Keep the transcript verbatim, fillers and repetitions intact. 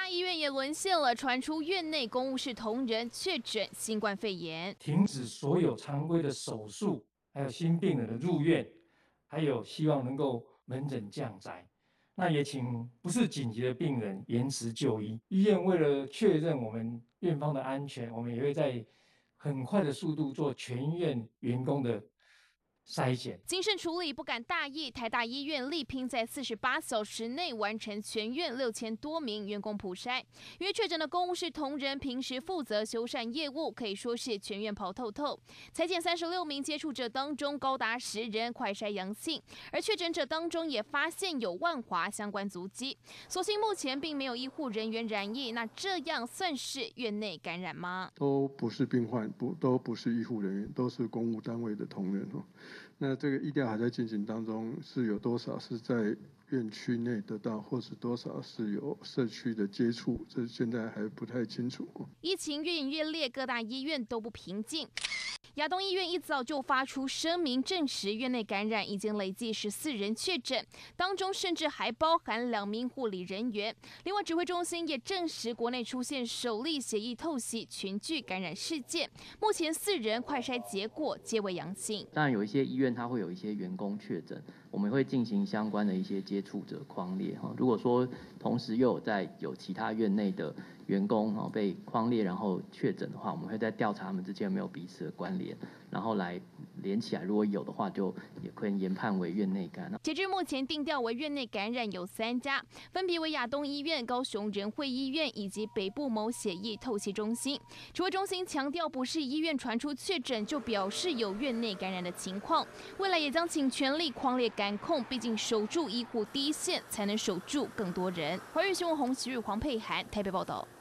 大医院也沦陷了，传出院内公务室同仁确诊新冠肺炎， 停止所有常规的手术，还有新病人的入院，还有希望能够门诊降载。那也请不是紧急的病人延迟就医。医院为了确认我们院方的安全，我们也会在很快的速度做全院员工的筛检。 谨慎处理，不敢大意。台大医院力拼在四十八小时内完成全院六千多名员工普筛。因为确诊的公务室同仁平时负责修缮业务，可以说是全院跑透透。裁检三十六名接触者当中，高达十人快筛阳性，而确诊者当中也发现有万华相关足迹。所幸目前并没有医护人员染疫，那这样算是院内感染吗？ 都不是病患，不都不是医护人员，都是公务单位的同仁哦。那这个疫调还在进行当中，是有多少是在院区内得到，或是多少是有社区的接触，这现在还不太清楚。 疫情越演越烈，各大医院都不平静。亚东医院一早就发出声明，证实院内感染已经累计十四人确诊，当中甚至还包含两名护理人员。另外，指挥中心也证实国内出现首例血液透析群聚感染事件，目前四人快筛结果皆为阳性。 当然，有一些医院它会有一些员工确诊，我们会进行相关的一些接触者匡列哈。如果说同时又有在有其他院内的员工哈被匡列然后确诊的话，我们会在调查他们之间有没有彼此的关联。然后来连起来，如果有的话，就也可以研判为院内感染。 截至目前，定调为院内感染有三家，分别为亚东医院、高雄仁惠医院以及北部某血液透析中心。指挥中心强调，不是医院传出确诊就表示有院内感染的情况，未来也将尽全力匡列感控，毕竟守住医护第一线，才能守住更多人。华语新闻洪启玉、黄佩涵台北报道。